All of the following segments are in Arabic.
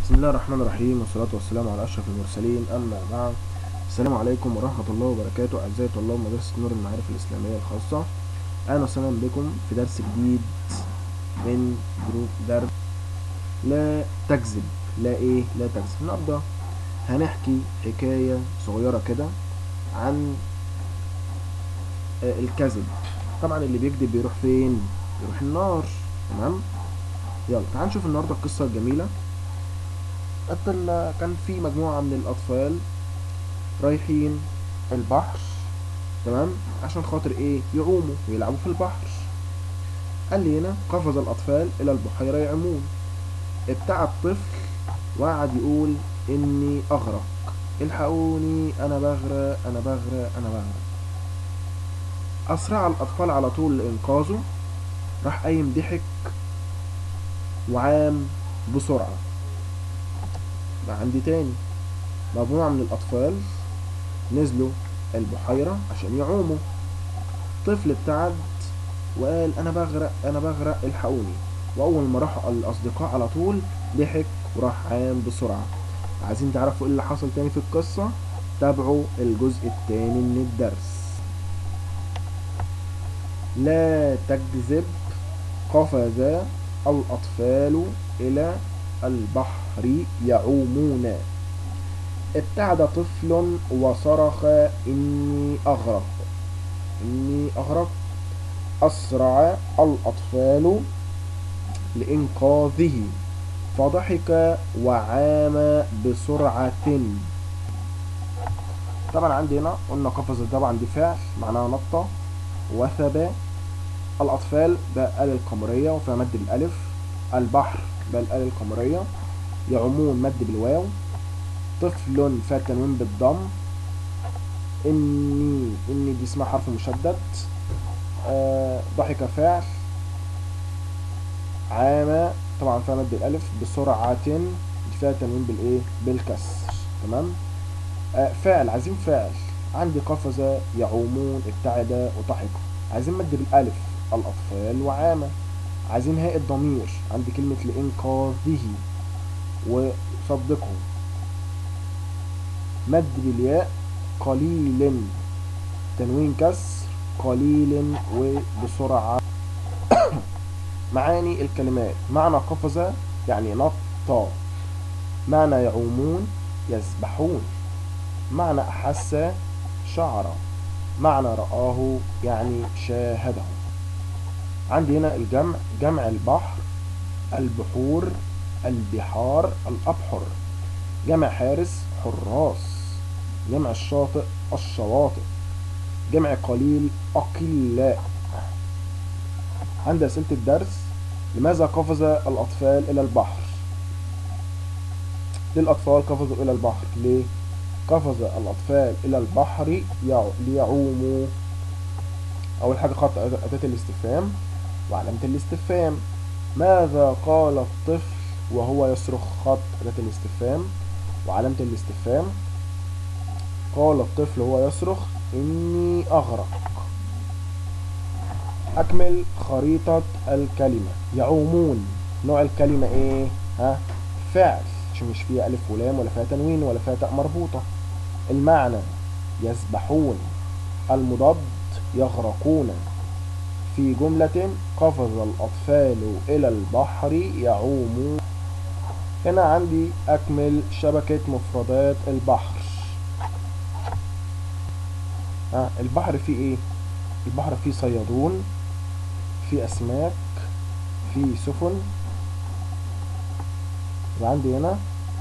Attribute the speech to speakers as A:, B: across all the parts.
A: بسم الله الرحمن الرحيم، والصلاة والسلام على أشرف المرسلين، أما بعد. السلام عليكم ورحمة الله وبركاته أعزائي طلاب مدرسة نور المعارف الإسلامية الخاصة. أهلا وسهلا بكم في درس جديد من جروب درس لا تكذب. لا تكذب. النهارده هنحكي حكاية صغيرة كده عن الكذب. طبعا اللي بيكذب بيروح فين؟ بيروح النار. تمام. يلا تعال نشوف النهارده القصة الجميلة. كان في مجموعة من الأطفال رايحين البحر، تمام، عشان خاطر ايه؟ يعوموا ويلعبوا في البحر. قال لي هنا: قفز الأطفال إلى البحيرة يعومون. ابتعد طفل وقعد يقول: إني أغرق، الحقوني، أنا بغرق أنا بغرق أنا بغرق. أسرع الأطفال على طول لإنقاذه. راح قايم ضحك وعام بسرعة. بقى عندي تاني مجموعة من الأطفال نزلوا البحيرة عشان يعوموا. طفل ابتعد وقال: انا بغرق انا بغرق، الحقوني. واول ما راحوا الاصدقاء على طول ضحك وراح عام بسرعة. عايزين تعرفوا ايه اللي حصل تاني في القصة؟ تابعوا الجزء التاني من الدرس. لا تكذب. قفز الأطفال إلى البحر يعومون. ابتعد طفل وصرخ: إني أغرق، إني أغرق. أسرع الأطفال لإنقاذه فضحك وعام بسرعة. طبعا عندي هنا قلنا قفز طبعا دي فعل معناها نطة. وثب الأطفال بقى القمرية وفيها مد بالألف. البحر بقى القمرية. يعومون مد بالواو. طفل فيها تنوين بالضم. إني دي اسمها حرف مشدد. ضحك فعل. عام طبعا فيها مد الألف. بسرعة دي فيها تنوين بالإيه؟ بالكسر. تمام. فعل، عايزين فعل. عندي قفز، يعومون، ابتعد، وضحك. عايزين مد بالألف: الأطفال وعامة. عايزين هاء الضمير. عندي كلمة لإنقاذه وصدقه. مد بالياء: قليل، تنوين كسر، قليل وبسرعة. معاني الكلمات: معنى قفز يعني نط. معنى يعومون يسبحون. معنى أحس شعر. معنى رآه يعني شاهده. عندي هنا الجمع: جمع البحر البحور، البحار الأبحر. جمع حارس حراس. جمع الشاطئ الشواطئ. جمع قليل أقلاء. عند أسئلة الدرس: لماذا قفز الأطفال إلى البحر؟ ليه الأطفال قفزوا إلى البحر؟ ليه قفز الأطفال إلى البحر؟ ليعوموا. أول حاجة خط أداة الاستفهام وعلامة الاستفهام. ماذا قال الطفل وهو يصرخ؟ خط أداة الاستفهام وعلامة الاستفهام. قال الطفل وهو يصرخ: إني أغرق. أكمل خريطة الكلمة. يعومون نوع الكلمة إيه؟ فعل، عشان مش فيها ألف ولام ولا فيها تنوين ولا فيها تاء مربوطة. المعنى: يسبحون. المضاد: يغرقون. في جملة: قفز الأطفال إلى البحر يعومون. هنا عندي أكمل شبكة مفردات البحر. البحر فيه إيه؟ البحر فيه صيادون، فيه أسماك، فيه سفن. وعندي هنا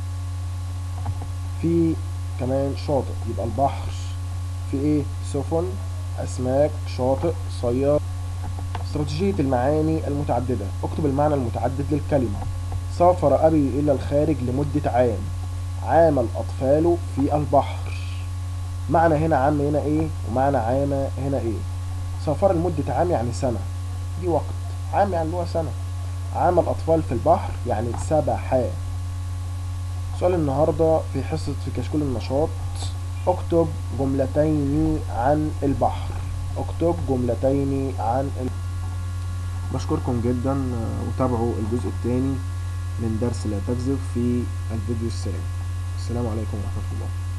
A: في كمان شاطئ. يبقى البحر فيه إيه؟ سفن، أسماك، شاطئ، صياد. استراتيجية المعاني المتعددة. اكتب المعنى المتعدد للكلمة. سافر أبي إلى الخارج لمدة عام. عام الأطفال في البحر. معنى هنا عام هنا إيه؟ ومعنى عام هنا إيه؟ سافر لمدة عام يعني سنة، دي وقت. عام يعني اللي هو سنة. عام الأطفال في البحر يعني سبحا. سؤال النهاردة في حصة في كشكول النشاط: اكتب جملتين عن البحر. اكتب جملتين عن البحر. بشكركم جدا وتابعوا الجزء الثاني من درس لا تكذب في الفيديو السابق. السلام عليكم ورحمة الله.